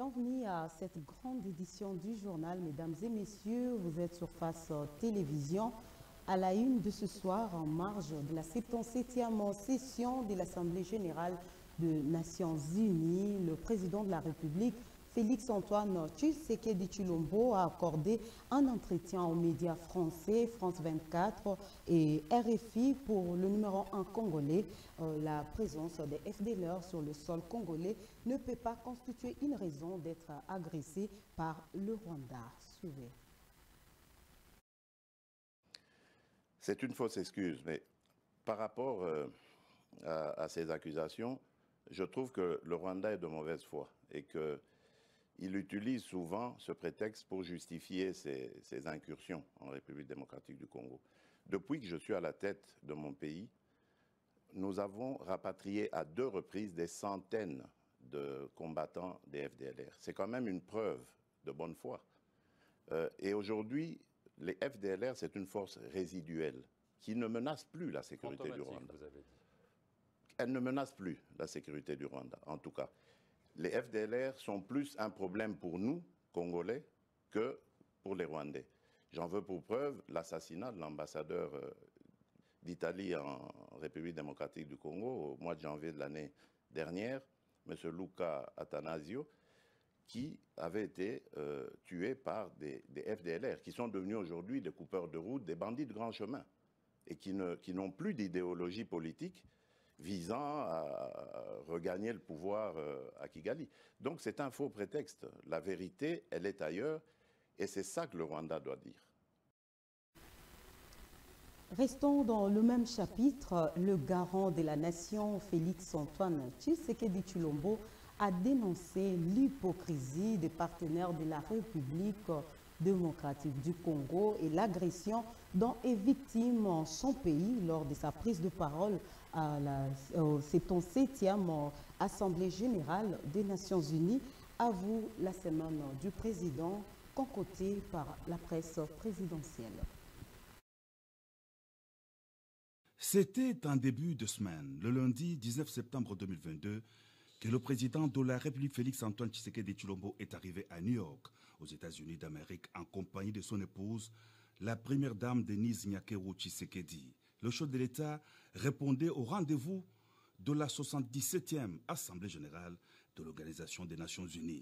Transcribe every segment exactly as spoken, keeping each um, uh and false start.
bienvenue à cette grande édition du journal. Mesdames et messieurs, vous êtes sur Face Télévision. À la une de ce soir, en marge de la soixante-septième session de l'Assemblée générale des Nations unies, le président de la République, Félix-Antoine Tshisekedi Tshilombo, a accordé un entretien aux médias français, France vingt-quatre et R F I pour le numéro un congolais. Euh, la présence des F D L R sur le sol congolais ne peut pas constituer une raison d'être agressé par le Rwanda. Suivez. C'est une fausse excuse, mais par rapport euh, à, à ces accusations, je trouve que le Rwanda est de mauvaise foi et qu'il utilise souvent ce prétexte pour justifier ses, ses incursions en République démocratique du Congo. Depuis que je suis à la tête de mon pays, nous avons rapatrié à deux reprises des centaines de combattants des F D L R. C'est quand même une preuve de bonne foi. Euh, et aujourd'hui, les F D L R, c'est une force résiduelle qui ne menace plus la sécurité du Rwanda. Vous avez dit. Elle ne menace plus la sécurité du Rwanda, en tout cas. Les F D L R sont plus un problème pour nous, Congolais, que pour les Rwandais. J'en veux pour preuve l'assassinat de l'ambassadeur euh, d'Italie en République démocratique du Congo au mois de janvier de l'année dernière, M. Luca Attanasio, qui avait été euh, tué par des, des F D L R, qui sont devenus aujourd'hui des coupeurs de route, des bandits de grand chemin, et qui ne, qui n'ont plus d'idéologie politique visant à regagner le pouvoir euh, à Kigali. Donc c'est un faux prétexte. La vérité, elle est ailleurs, et c'est ça que le Rwanda doit dire. Restons dans le même chapitre. Le garant de la nation, Félix-Antoine Tshisekedi Tshilombo, a dénoncé l'hypocrisie des partenaires de la République démocratique du Congo et l'agression dont est victime son pays lors de sa prise de parole à la soixante-septième Assemblée générale des Nations unies, avoue la semaine du président, concoctée par la presse présidentielle. C'était en début de semaine, le lundi dix-neuf septembre deux mille vingt-deux, que le président de la République Félix-Antoine Tshisekedi Tshilombo est arrivé à New York, aux États-Unis d'Amérique, en compagnie de son épouse, la première dame Denise Nyakeru Tshisekedi. Le chef de l'État répondait au rendez-vous de la soixante-dix-septième Assemblée générale de l'Organisation des Nations unies.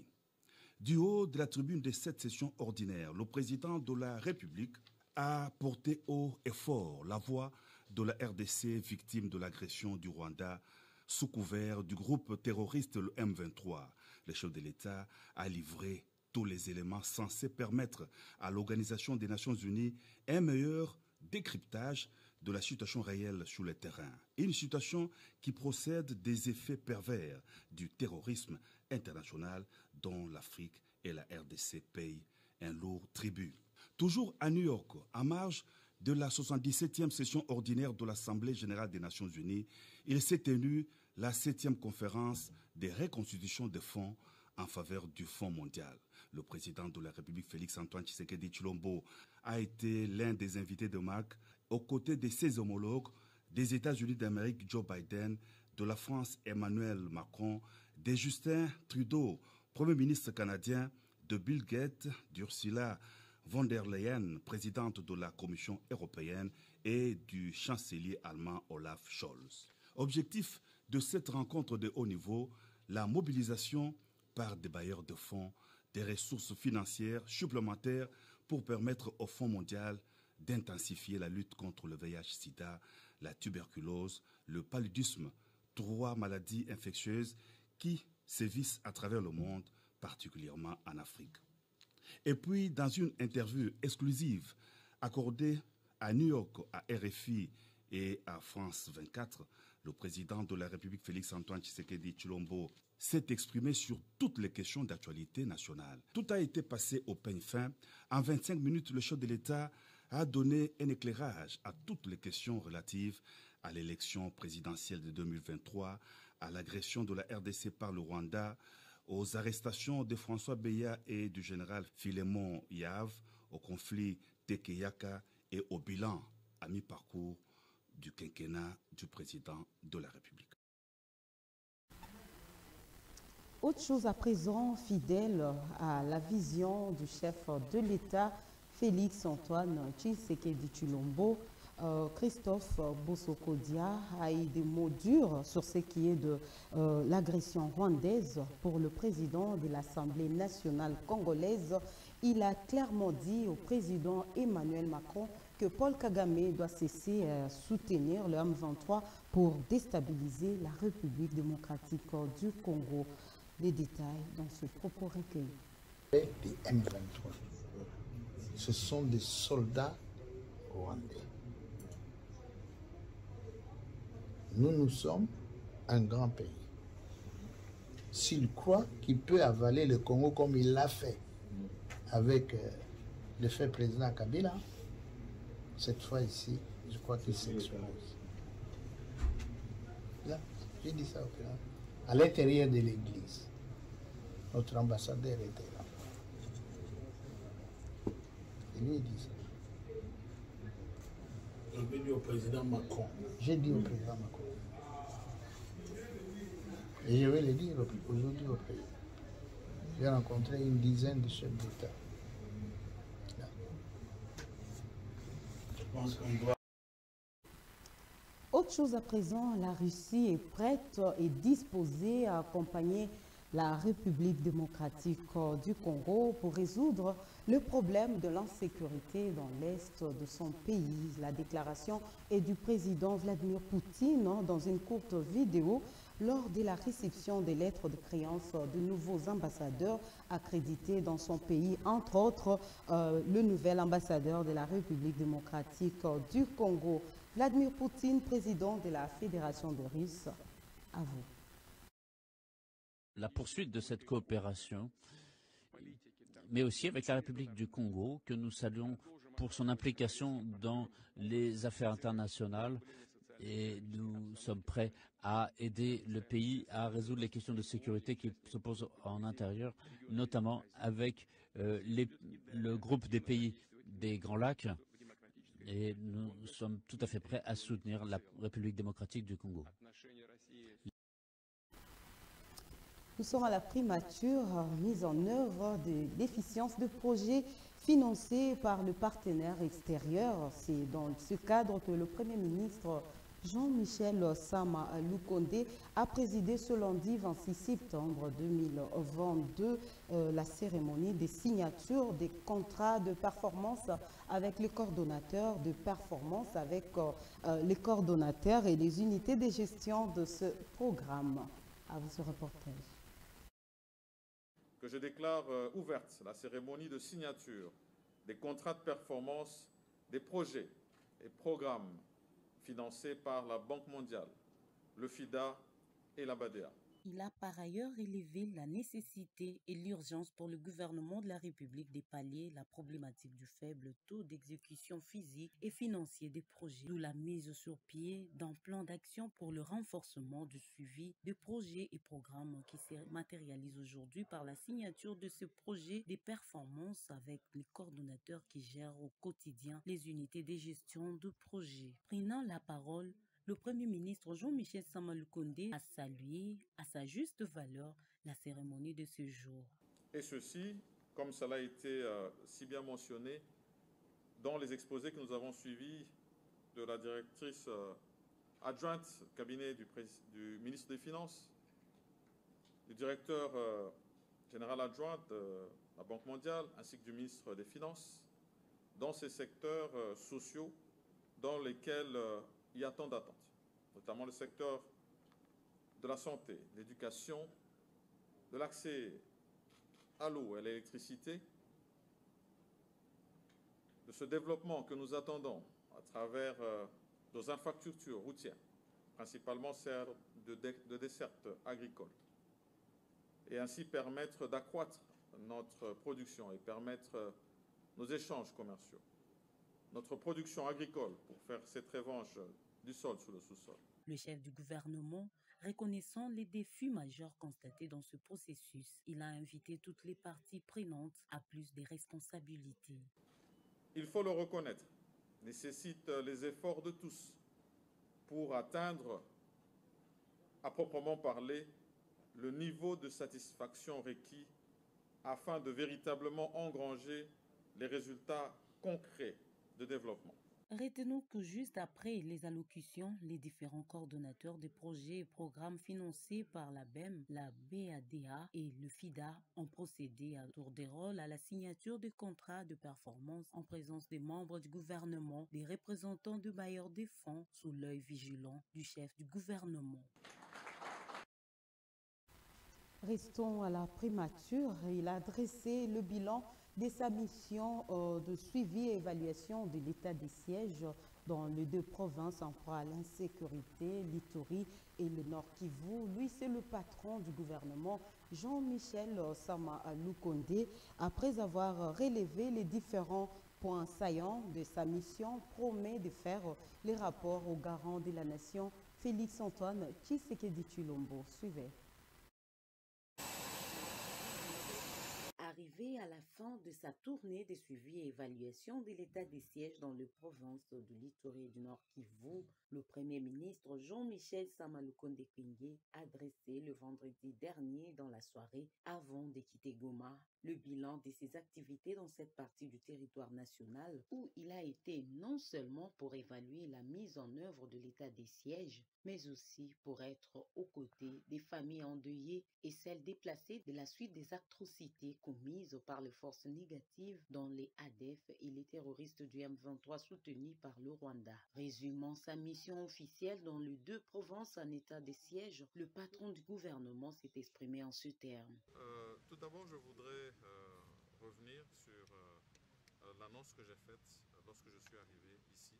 Du haut de la tribune de cette session ordinaire, le président de la République a porté haut et fort la voix de la R D C victime de l'agression du Rwanda sous couvert du groupe terroriste le M vingt-trois. Le chef de l'État a livré tous les éléments censés permettre à l'Organisation des Nations unies un meilleur décryptage de la situation réelle sur le terrain. Une situation qui procède des effets pervers du terrorisme international dont l'Afrique et la R D C payent un lourd tribut. Toujours à New York, en marge de la soixante-dix-septième session ordinaire de l'Assemblée générale des Nations unies, il s'est tenu la septième conférence des reconstitutions des fonds en faveur du Fonds mondial. Le président de la République, Félix-Antoine Tshisekedi Tshilombo, a été l'un des invités de marque aux côtés de ses homologues des États-Unis d'Amérique, Joe Biden, de la France, Emmanuel Macron, de Justin Trudeau, Premier ministre canadien, de Bill Gates, d'Ursula von der Leyen, présidente de la Commission européenne, et du chancelier allemand Olaf Scholz. Objectif de cette rencontre de haut niveau, la mobilisation par des bailleurs de fonds des ressources financières supplémentaires pour permettre au Fonds mondial d'intensifier la lutte contre le V I H sida, la tuberculose, le paludisme, trois maladies infectieuses qui sévissent à travers le monde, particulièrement en Afrique. Et puis, dans une interview exclusive accordée à New York, à R F I et à France vingt-quatre, le président de la République, Félix-Antoine Tshisekedi Tshilombo, s'est exprimé sur toutes les questions d'actualité nationale. Tout a été passé au peigne fin. En vingt-cinq minutes, le chef de l'État a donné un éclairage à toutes les questions relatives à l'élection présidentielle de deux mille vingt-trois, à l'agression de la R D C par le Rwanda, aux arrestations de François Beya et du général Philémon Yav, au conflit Tekeyaka et au bilan à mi-parcours du quinquennat du président de la République. Autre chose à présent, fidèle à la vision du chef de l'État, Félix Antoine Tshisekedi Tshilombo, euh, Christophe Bosokodia a eu des mots durs sur ce qui est de euh, l'agression rwandaise pour le président de l'Assemblée nationale congolaise. Il a clairement dit au président Emmanuel Macron que Paul Kagame doit cesser de soutenir le M vingt-trois pour déstabiliser la République démocratique du Congo. Les détails dans ce propos recueilli. Les M vingt-trois, ce sont des soldats rwandais. Nous, nous sommes un grand pays. S'il croit qu'il peut avaler le Congo comme il l'a fait avec euh, le fait président Kabila, cette fois ici, je crois qu'il s'expose. Là, j'ai dit ça au président. À l'intérieur de l'église, notre ambassadeur était là. Et lui, il dit ça. Je vais dire au président Macron. J'ai dit au président Macron. Et je vais le dire aujourd'hui au président. J'ai rencontré une dizaine de chefs d'État. Je pense qu'on doit. Autre chose à présent, la Russie est prête et disposée à accompagner la République démocratique du Congo pour résoudre le problème de l'insécurité dans l'est de son pays. La déclaration est du président Vladimir Poutine dans une courte vidéo lors de la réception des lettres de créance de nouveaux ambassadeurs accrédités dans son pays, entre autres euh, le nouvel ambassadeur de la République démocratique du Congo. Vladimir Poutine, président de la Fédération de Russes, à vous. La poursuite de cette coopération, mais aussi avec la République du Congo, que nous saluons pour son implication dans les affaires internationales, et nous sommes prêts à aider le pays à résoudre les questions de sécurité qui se posent en intérieur, notamment avec euh, les, le groupe des pays des Grands Lacs, et nous sommes tout à fait prêts à soutenir la République démocratique du Congo. Nous sommes à la primature mise en œuvre de déficience de projets financés par le partenaire extérieur. C'est dans ce cadre que le Premier ministre Jean-Michel Sama Lukonde a présidé ce lundi vingt-six septembre deux mille vingt-deux euh, la cérémonie des signatures des contrats de performance avec les coordonnateurs de performance, avec euh, les coordonnateurs et les unités de gestion de ce programme. À vous ce reportage. Que je déclare euh, ouverte la cérémonie de signature des contrats de performance des projets et programmes financés par la Banque mondiale, le FIDA et la BADEA. Il a par ailleurs relevé la nécessité et l'urgence pour le gouvernement de la République de pallier la problématique du faible taux d'exécution physique et financier des projets, d'où la mise sur pied d'un plan d'action pour le renforcement du suivi des projets et programmes qui se matérialisent aujourd'hui par la signature de ce projet des performances avec les coordonnateurs qui gèrent au quotidien les unités de gestion de projets. Prenant la parole, le Premier ministre Jean-Michel Sama Lukonde a salué à sa juste valeur la cérémonie de ce jour. Et ceci, comme cela a été euh, si bien mentionné, dans les exposés que nous avons suivis de la directrice euh, adjointe cabinet du, du ministre des Finances, du directeur euh, général adjoint de la Banque mondiale, ainsi que du ministre des Finances, dans ces secteurs euh, sociaux dans lesquels euh, il y a tant d'attentes, notamment le secteur de la santé, de l'éducation, de l'accès à l'eau et à l'électricité, de ce développement que nous attendons à travers euh, nos infrastructures routières, principalement celles de, de, de desserte agricole, et ainsi permettre d'accroître notre production et permettre euh, nos échanges commerciaux, notre production agricole pour faire cette revanche du sol sous le sous-sol. Le chef du gouvernement, reconnaissant les défis majeurs constatés dans ce processus, il a invité toutes les parties prenantes à plus de responsabilités. Il faut le reconnaître, nécessite les efforts de tous pour atteindre, à proprement parler, le niveau de satisfaction requis afin de véritablement engranger les résultats concrets de développement. Retenons que juste après les allocutions, les différents coordonnateurs des projets et programmes financés par la B E M, la B A D A et le FIDA ont procédé à tour de rôle à la signature des contrats de performance en présence des membres du gouvernement, des représentants de bailleurs des fonds, sous l'œil vigilant du chef du gouvernement. Restons à la primature. Il a dressé le bilan de sa mission euh, de suivi et évaluation de l'état des sièges dans les deux provinces en proie à l'insécurité, l'Ituri et le Nord Kivu. Lui, c'est le patron du gouvernement, Jean-Michel Sama Lukonde. Après avoir relevé les différents points saillants de sa mission, promet de faire les rapports au garant de la nation, Félix-Antoine Tshisekedi Tshilombo. Suivez. Arrivé à la fin de sa tournée de suivi et évaluation de l'état des sièges dans les provinces de l'Ituri et du Nord Kivu, le Premier ministre Jean-Michel Sama Lukonde a dressé le vendredi dernier dans la soirée, avant de quitter Goma, le bilan de ses activités dans cette partie du territoire national où il a été non seulement pour évaluer la mise en œuvre de l'état des sièges, mais aussi pour être aux côtés des familles endeuillées et celles déplacées de la suite des atrocités commises par les forces négatives dont les A D F et les terroristes du M vingt-trois soutenus par le Rwanda. Résumant sa mission officielle dans les deux provinces en état de siège, le patron du gouvernement s'est exprimé en ce terme. Euh, tout d'abord, je voudrais euh, revenir sur euh, l'annonce que j'ai faite lorsque je suis arrivé ici,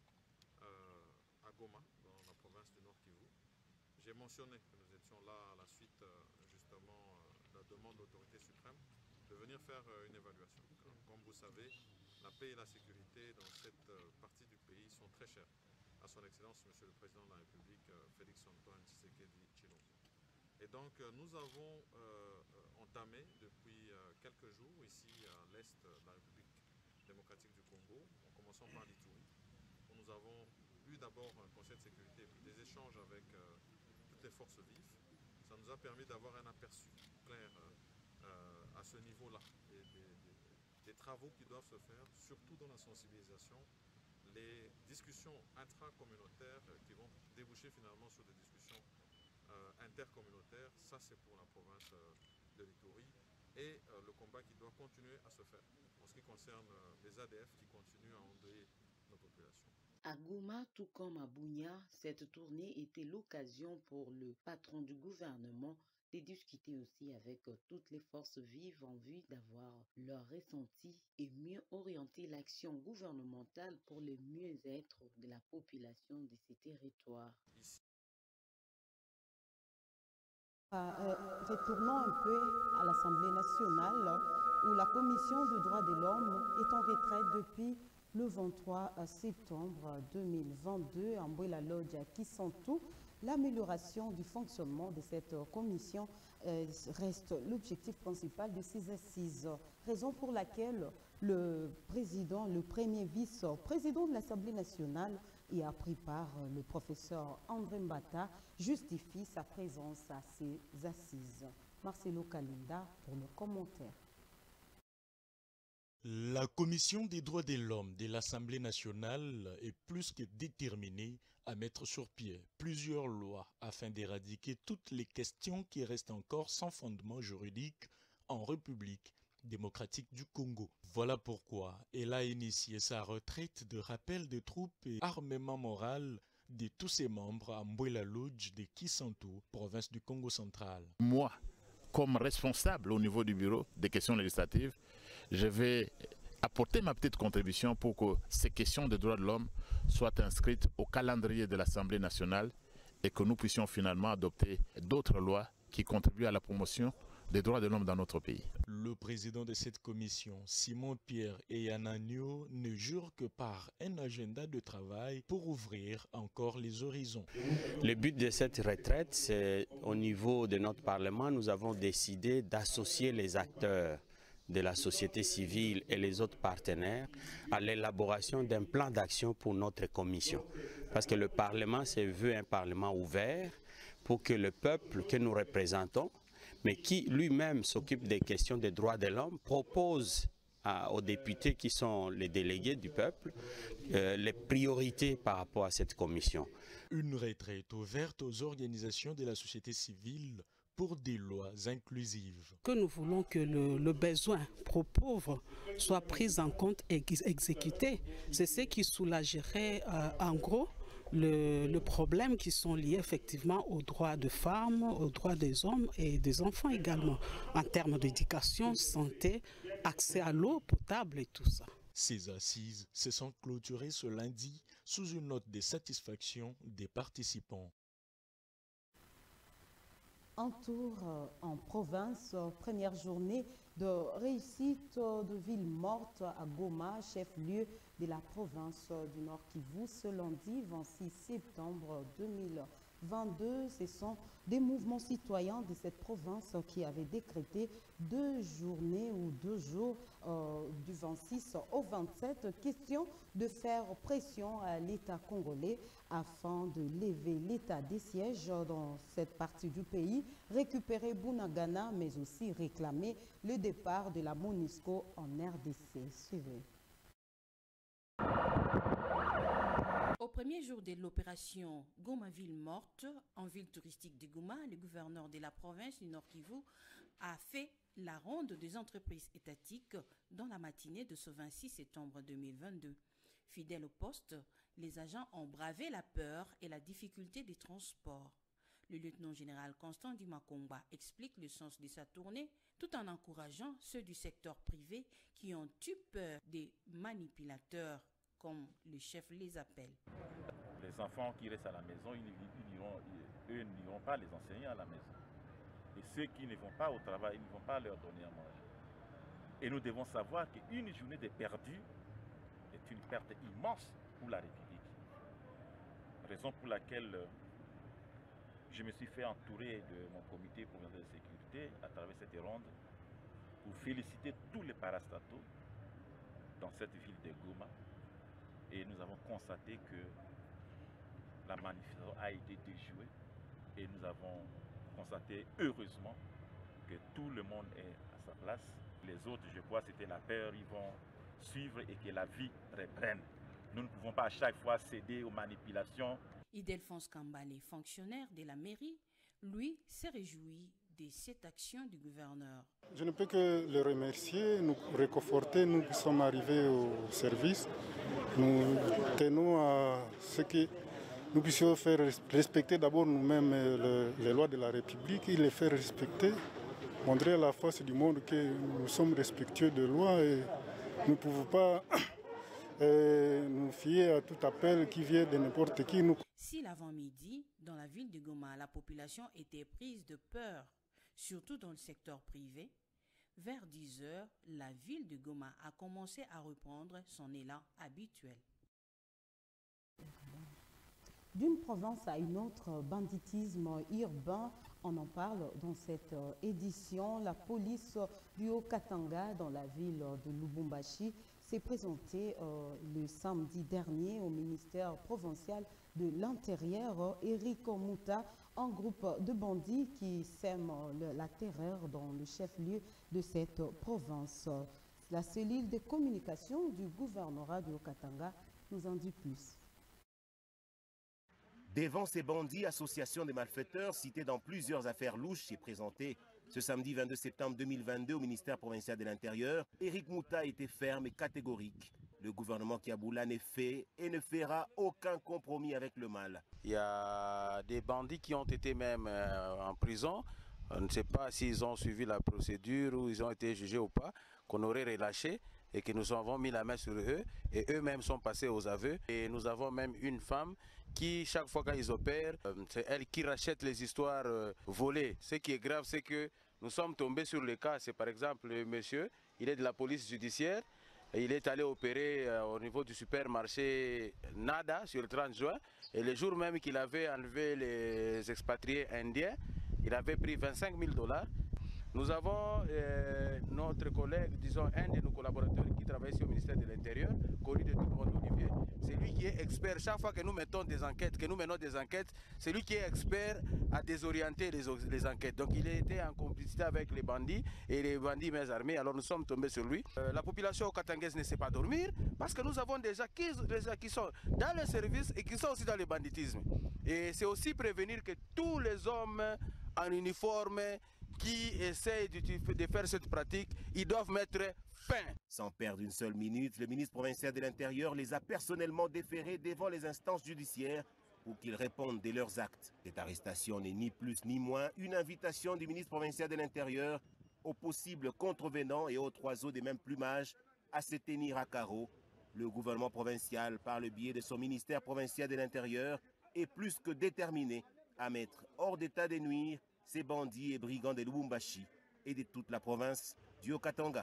euh, à Goma, dans la province du Nord Kivu. J'ai mentionné que nous étions là à la suite euh, justement euh, de la demande de l'autorité suprême de venir faire euh, une évaluation. Comme vous savez, la paix et la sécurité dans cette euh, partie du pays sont très chères à son Excellence, Monsieur le Président de la République, euh, Félix-Antoine Tshisekedi Tshilombo. Et donc euh, nous avons euh, entamé depuis euh, quelques jours ici à l'est de la République démocratique du Congo, en commençant par l'Ituri, où nous avons eu d'abord un conseil de sécurité et puis des échanges avec euh, toutes les forces vives. Ça nous a permis d'avoir un aperçu clair euh, à ce niveau-là des, des, des, des travaux qui doivent se faire, surtout dans la sensibilisation, les discussions intracommunautaires qui vont déboucher finalement sur des discussions euh, intercommunautaires. Ça, c'est pour la province euh, de l'Ituri et euh, le combat qui doit continuer à se faire en ce qui concerne euh, les A D F qui continuent à endeuiller nos populations. À Goma, tout comme à Bunia, cette tournée était l'occasion pour le patron du gouvernement de discuter aussi avec toutes les forces vives en vue d'avoir leur ressenti et mieux orienter l'action gouvernementale pour le mieux-être de la population de ces territoires. Euh, retournons un peu à l'Assemblée nationale où la Commission des droits de l'homme est en retraite depuis le vingt-trois septembre deux mille vingt-deux à Mbwela Lodge à Kisantu. L'amélioration du fonctionnement de cette commission euh, reste l'objectif principal de ces assises, raison pour laquelle le président, le premier vice-président de l'Assemblée nationale et a pris part le professeur André Mbata, justifie sa présence à ces assises. Marcelo Kalinda pour le commentaire. La Commission des droits de l'homme de l'Assemblée nationale est plus que déterminée à mettre sur pied plusieurs lois afin d'éradiquer toutes les questions qui restent encore sans fondement juridique en République démocratique du Congo. Voilà pourquoi elle a initié sa retraite de rappel de troupes et armement moral de tous ses membres à Mbwela Lodge de Kisantu, province du Congo central. Moi, comme responsable au niveau du bureau des questions législatives, je vais apporter ma petite contribution pour que ces questions des droits de l'homme soient inscrites au calendrier de l'Assemblée nationale et que nous puissions finalement adopter d'autres lois qui contribuent à la promotion des droits de l'homme dans notre pays. Le président de cette commission, Simon-Pierre Eyananio, ne jure que par un agenda de travail pour ouvrir encore les horizons. Le but de cette retraite, c'est au niveau de notre Parlement, nous avons décidé d'associer les acteurs de la société civile et les autres partenaires à l'élaboration d'un plan d'action pour notre commission. Parce que le Parlement s'est vu un Parlement ouvert pour que le peuple que nous représentons, mais qui lui-même s'occupe des questions des droits de l'homme, propose à, aux députés qui sont les délégués du peuple euh, les priorités par rapport à cette commission. Une retraite ouverte aux organisations de la société civile pour des lois inclusives. Que nous voulons que le, le besoin pro-pauvre soit pris en compte et exécuté, c'est ce qui soulagerait euh, en gros le, le problème qui sont liés effectivement aux droits des femmes, aux droits des hommes et des enfants également, en termes d'éducation, santé, accès à l'eau potable et tout ça. Ces assises se sont clôturées ce lundi sous une note de satisfaction des participants. Un tour en province, première journée de réussite de ville morte à Goma, chef-lieu de la province du Nord Kivu, ce lundi vingt-six septembre deux mille vingt-deux. Ce sont des mouvements citoyens de cette province qui avaient décrété deux journées ou deux jours euh, du vingt-six au vingt-sept, question de faire pression à l'État congolais afin de lever l'état des sièges dans cette partie du pays, récupérer Bunagana, mais aussi réclamer le départ de la MONUSCO en R D C. Suivez. Au premier jour de l'opération Goma Ville Morte, en ville touristique de Goma, le gouverneur de la province du Nord Kivu a fait la ronde des entreprises étatiques dans la matinée de ce vingt-six septembre deux mille vingt-deux. Fidèles au poste, les agents ont bravé la peur et la difficulté des transports. Le lieutenant-général Constant Dimakomba explique le sens de sa tournée tout en encourageant ceux du secteur privé qui ont eu peur des manipulateurs, comme le chef les appelle. Les enfants qui restent à la maison, ils, ils, ils iront, ils, eux n'iront pas les enseigner à la maison. Et ceux qui ne vont pas au travail, ils ne vont pas leur donner à manger. Et nous devons savoir qu'une journée de perdu est une perte immense pour la République. Raison pour laquelle je me suis fait entourer de mon comité provincial de sécurité à travers cette ronde pour féliciter tous les parastatos dans cette ville de Goma. Et nous avons constaté que la manifestation a été déjouée et nous avons constaté heureusement que tout le monde est à sa place. Les autres, je crois, c'était la peur, ils vont suivre et que la vie reprenne. Nous ne pouvons pas à chaque fois céder aux manipulations. Ildefonse Kambale, fonctionnaire de la mairie, lui s'est réjoui de cette action du gouverneur. Je ne peux que le remercier, nous réconforter, nous qui sommes arrivés au service. Nous tenons à ce que nous puissions faire respecter d'abord nous-mêmes le, les lois de la République et les faire respecter, montrer à la face du monde que nous sommes respectueux de lois et nous ne pouvons pas euh, nous fier à tout appel qui vient de n'importe qui. Nous... Si l'avant-midi, dans la ville de Goma, la population était prise de peur, surtout dans le secteur privé, vers dix heures, la ville de Goma a commencé à reprendre son élan habituel. D'une province à une autre, banditisme urbain, on en parle dans cette édition. La police du Haut-Katanga, dans la ville de Lubumbashi, s'est présentée euh, le samedi dernier au ministère provincial de l'Intérieur. Eric Mouta, un groupe de bandits qui sèment le, la terreur dans le chef-lieu de cette province. La cellule de communication du gouvernorat du Haut-Katanga nous en dit plus. Devant ces bandits, association des malfaiteurs citée dans plusieurs affaires louches et présentée ce samedi vingt-deux septembre deux mille vingt-deux au ministère provincial de l'Intérieur, Eric Mouta était ferme et catégorique. Le gouvernement Kiaboula n'est fait et ne fera aucun compromis avec le mal. Il y a des bandits qui ont été même euh, en prison. On ne sait pas s'ils ont suivi la procédure ou ils ont été jugés ou pas, qu'on aurait relâché et que nous avons mis la main sur eux et eux-mêmes sont passés aux aveux. Et nous avons même une femme qui, chaque fois qu'ils opèrent, euh, c'est elle qui rachète les histoires euh, volées. Ce qui est grave, c'est que nous sommes tombés sur le cas. C'est par exemple le monsieur, il est de la police judiciaire. Et il est allé opérer euh, au niveau du supermarché Nada sur le trente juin. Et le jour même qu'il avait enlevé les expatriés indiens, il avait pris vingt-cinq mille dollars. Nous avons euh, notre collègue, disons un de nos collaborateurs qui travaille ici au ministère de l'Intérieur, connu de tout le monde, Olivier. C'est lui qui est expert. Chaque fois que nous mettons des enquêtes, que nous menons des enquêtes, c'est lui qui est expert à désorienter les, les enquêtes. Donc il était en complicité avec les bandits et les bandits main armés. Alors nous sommes tombés sur lui. Euh, la population katangaise ne sait pas dormir parce que nous avons déjà qui, déjà qui sont dans le service et qui sont aussi dans le banditisme. Et c'est aussi prévenir que tous les hommes en uniforme qui essayent de faire cette pratique, ils doivent mettre fin. Sans perdre une seule minute, le ministre provincial de l'Intérieur les a personnellement déférés devant les instances judiciaires pour qu'ils répondent de leurs actes. Cette arrestation n'est ni plus ni moins une invitation du ministre provincial de l'Intérieur aux possibles contrevenants et autres oiseaux des mêmes plumages à se tenir à carreau. Le gouvernement provincial, par le biais de son ministère provincial de l'Intérieur, est plus que déterminé à mettre hors d'état de nuire ces bandits et brigands de Lubumbashi et de toute la province du Haut-Katanga.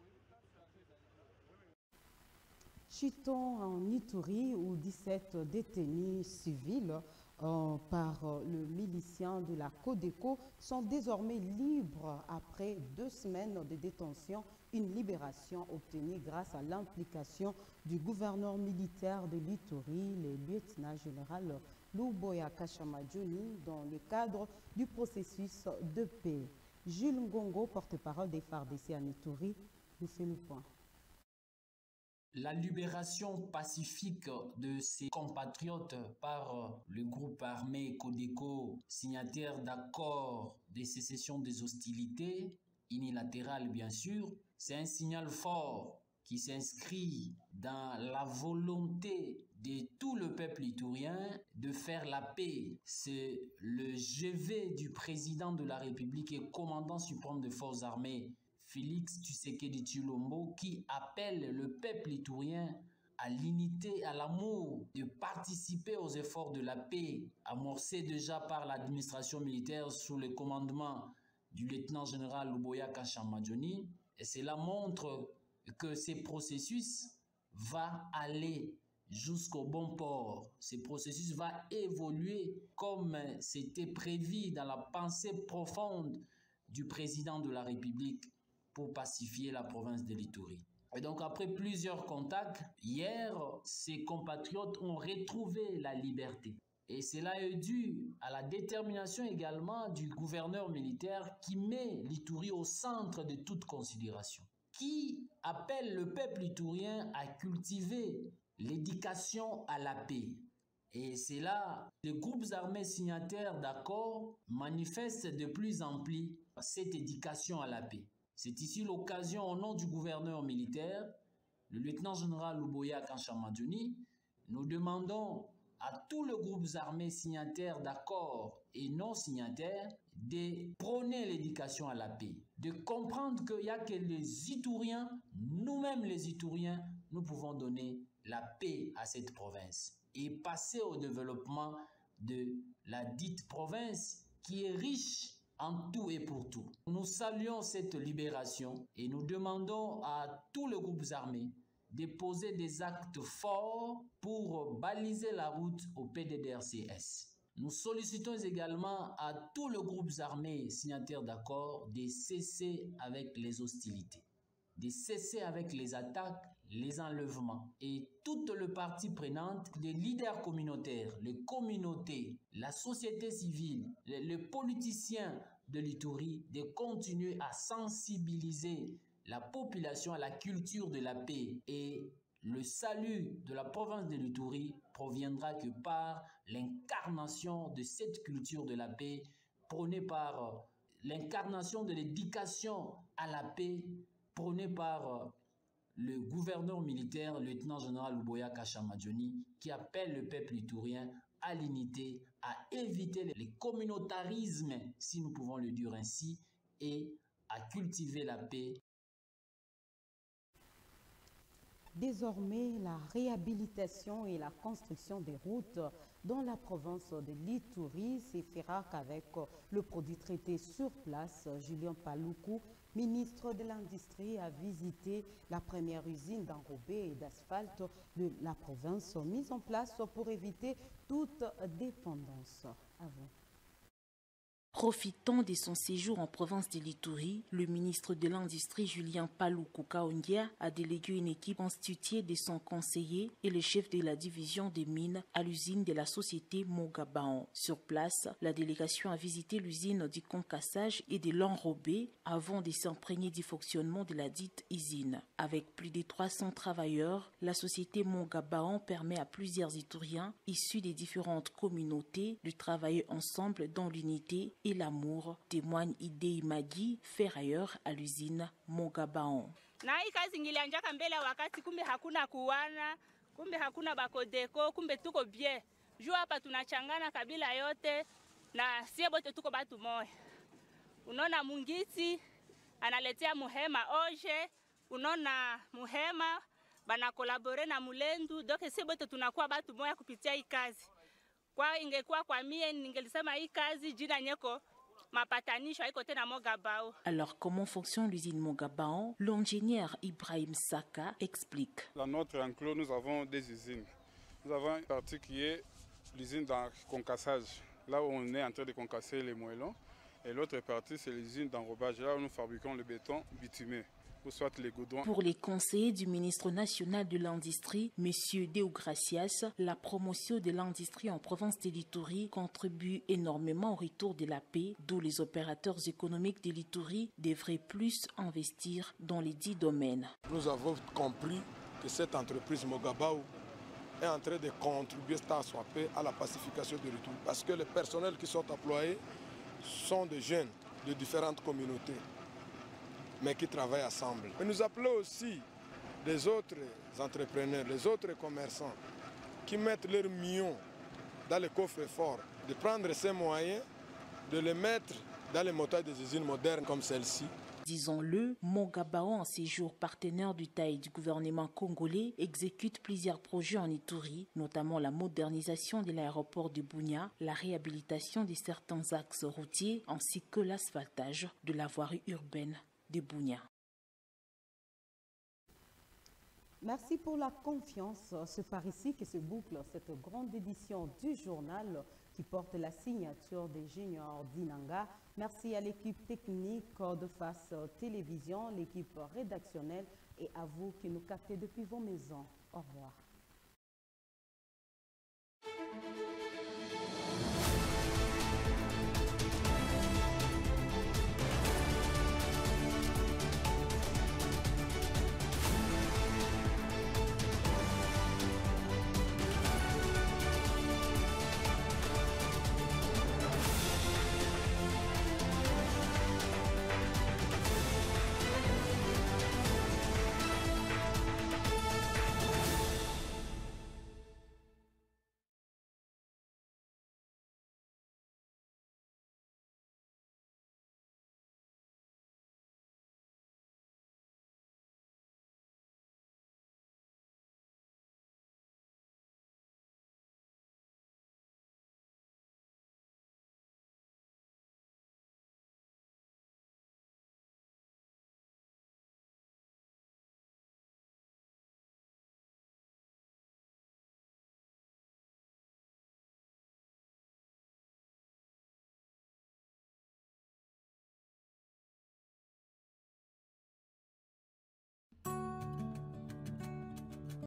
Chitons en Ituri, où dix-sept détenus civils euh, par euh, le milicien de la Codeco sont désormais libres après deux semaines de détention, une libération obtenue grâce à l'implication du gouverneur militaire de l'Ituri, le lieutenant général Luboya Kashamadjoni, dans le cadre du processus de paix. Jules Ngongo, porte-parole des F A R D C en Ituri, nous fait le point. La libération pacifique de ses compatriotes par le groupe armé Codeco, signataire d'accords de sécession des hostilités, unilatérales bien sûr, c'est un signal fort qui s'inscrit dans la volonté de tout le peuple iturien de faire la paix. C'est le G V du président de la République et commandant suprême des forces armées, Félix Tshisekedi Tshilombo, qui appelle le peuple iturien à l'unité, à l'amour, de participer aux efforts de la paix, amorcés déjà par l'administration militaire sous le commandement du lieutenant-général Luboya Kashamadjoni. Et cela montre que ce processus va aller jusqu'au bon port. Ce processus va évoluer comme c'était prévu dans la pensée profonde du président de la République pour pacifier la province de l'Ituri. Et donc après plusieurs contacts, hier, ces compatriotes ont retrouvé la liberté. Et cela est dû à la détermination également du gouverneur militaire qui met l'Ituri au centre de toute considération, qui appelle le peuple iturien à cultiver l'éducation à la paix. Et c'est là les groupes armés signataires d'accords manifestent de plus en plus cette éducation à la paix. C'est ici l'occasion, au nom du gouverneur militaire, le lieutenant-général Luboya Kashamadjoni, nous demandons à tous les groupes armés signataires d'accords et non signataires de prôner l'éducation à la paix, de comprendre qu'il n'y a que les Ituriens, nous-mêmes les Ituriens, nous pouvons donner la paix à cette province et passer au développement de la dite province qui est riche en tout et pour tout. Nous saluons cette libération et nous demandons à tous les groupes armés de poser des actes forts pour baliser la route au P D D R C S. Nous sollicitons également à tous les groupes armés signataires d'accords de cesser avec les hostilités, de cesser avec les attaques, les enlèvements et toutes les parties prenantes, les leaders communautaires, les communautés, la société civile, les, les politiciens de l'Ituri, de continuer à sensibiliser la population à la culture de la paix. Et le salut de la province de l'Ituri proviendra que par l'incarnation de cette culture de la paix, prônée par l'incarnation de l'éducation à la paix, prônée par le gouverneur militaire, le lieutenant-général Luboya Kashamadjoni, qui appelle le peuple iturien à l'unité, à éviter les communautarismes, si nous pouvons le dire ainsi, et à cultiver la paix. Désormais, la réhabilitation et la construction des routes dans la province de l'Ituri se fera qu'avec le produit traité sur place. Julien Paluku, ministre de l'Industrie, a visité la première usine d'enrobé et d'asphalte de la province mise en place pour éviter toute dépendance. À vous. Profitant de son séjour en province de l'Ituri, le ministre de l'Industrie Julien Paluku Kaondia a délégué une équipe constituée de son conseiller et le chef de la division des mines à l'usine de la société Mogabaon. Sur place, la délégation a visité l'usine du concassage et de l'enrobé avant de s'imprégner du fonctionnement de la dite usine. Avec plus de trois cents travailleurs, la société Mogabaon permet à plusieurs Ituriens issus des différentes communautés de travailler ensemble dans l'unité et l'amour, témoigne Idei Magi, ferrailleur à l'usine Mogabaon. Na hii kazi ngilianjaka mbele wakati kumbe hakuna kuwana, kumbe hakuna bakodeko, kumbe tuko bie. Juu hapa tunachangana kabila yote na sie bote tuko batu moya. Unaona Mungiti analetea Muhema oje, unaona Muhema bana kolabore na Mulendu, doke sie bote tunakuwa batu moya kupitia hii kazi. Kwa ingekuwa kwa mie ningelisema hii kazi jina nyeko mapatanisho haiko tena Mogabao. Alors comment fonctionne l'usine Mogabaon? L'ingénieur Ibrahim Saka explique. Dans notre enclos, nous avons des usines. Nous avons une partie qui est l'usine dans concassage, là où on est en train de concasser les moellons. Et l'autre partie, c'est l'usine d'enrobage, là où nous fabriquons le béton bitumé. Soit les goudrons. Pour les conseillers du ministre national de l'Industrie, M. Deogracias, la promotion de l'industrie en province de l'Ituri contribue énormément au retour de la paix, d'où les opérateurs économiques de l'Ituri devraient plus investir dans les dix domaines. Nous avons compris que cette entreprise Mogabaou est en train de contribuer tant soit peu à la pacification de l'Ituri, parce que les personnels qui sont employés sont des jeunes de différentes communautés, mais qui travaillent ensemble. Mais nous appelons aussi les autres entrepreneurs, les autres commerçants qui mettent leurs millions dans le coffre-fort, de prendre ces moyens, de les mettre dans les moteurs des usines modernes comme celle-ci. Disons-le, Mogabaon, en séjour partenaire du taille du gouvernement congolais, exécute plusieurs projets en Ituri, notamment la modernisation de l'aéroport de Bunia, la réhabilitation de certains axes routiers ainsi que l'asphaltage de la voirie urbaine de Bunia. Merci pour la confiance. C'est par ici que se boucle cette grande édition du journal qui porte la signature des juniors d'Inanga. Merci à l'équipe technique de Face Télévision, l'équipe rédactionnelle et à vous qui nous captez depuis vos maisons. Au revoir.